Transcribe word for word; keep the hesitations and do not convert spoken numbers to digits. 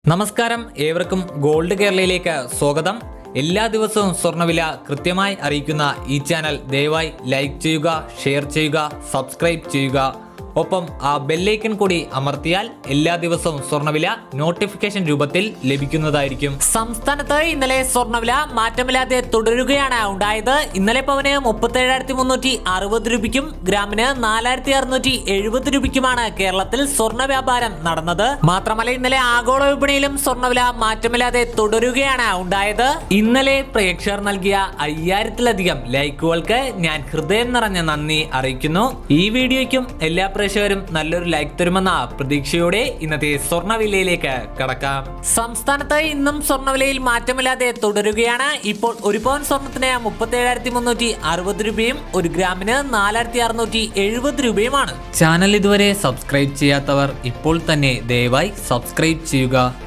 നമസ്കാരം, ഏവർക്കും ഗോൾഡ് കേരളയിലേക്ക് സ്വാഗതം. എല്ലാ ദിവസവും സ്വർണ്ണവില കൃത്യമായി അറിയിക്കുന്ന ഈ ചാനൽ ദയവായി ലൈക്ക് ചെയ്യുക, ഷെയർ ചെയ്യുക, സബ്സ്ക്രൈബ് ചെയ്യുക. ഒപ്പം ആ ബെല്ലൈക്കൺ കൂടി അമർത്തിയാൽ എല്ലാ ദിവസവും സ്വർണ്ണവില നോട്ടിഫിക്കേഷൻ രൂപത്തിൽ ലഭിക്കുന്നതായിരിക്കും. സംസ്ഥാനത്ത് ഇന്നലെ സ്വർണ്ണവില മാറ്റമില്ലാതെ തുടരുകയാണ് ഉണ്ടായത്. ഇന്നലെ പവന് മുപ്പത്തി ഏഴായിരത്തി മുന്നൂറ്റി അറുപത് രൂപയ്ക്കും ഗ്രാമിന് നാലായിരത്തി അറുന്നൂറ്റി എഴുപത് രൂപയ്ക്കുമാണ് കേരളത്തിൽ സ്വർണ്ണ വ്യാപാരം നടന്നത്. മാത്രമല്ല ഇന്നലെ ആഗോള വിപണിയിലും സ്വർണ്ണവില മാറ്റമില്ലാതെ തുടരുകയാണ് ഉണ്ടായത്. ഇന്നലെ പ്രേക്ഷകർ നൽകിയ അയ്യായിരത്തിലധികം ലൈക്കുകൾക്ക് ഞാൻ ഹൃദയം നിറഞ്ഞ നന്ദി അറിയിക്കുന്നു. ഈ വീഡിയോയ്ക്കും എല്ലാ പ്രേക്ഷകരും നല്ലൊരു ലൈക്ക് തരുമെന്ന പ്രതീക്ഷയോടെ ഇന്നത്തെ സ്വർണ്ണവിലയിലേക്ക് കടക്കാം. സംസ്ഥാനത്ത് ഇന്നും സ്വർണ്ണവിലയിൽ മാറ്റമില്ലാതെ തുടരുകയാണ്. ഇപ്പോൾ ഒരു പവൻ സ്വർണ്ണത്തിന് മുപ്പത്തി ഏഴായിരത്തി മുന്നൂറ്റി അറുപത് രൂപയും ഒരു ഗ്രാമിന് നാലായിരത്തി അറുന്നൂറ്റി എഴുപത് രൂപയുമാണ്. ചാനൽ ഇതുവരെ സബ്സ്ക്രൈബ് ചെയ്യാത്തവർ ഇപ്പോൾ തന്നെ ദയവായി സബ്സ്ക്രൈബ് ചെയ്യുക.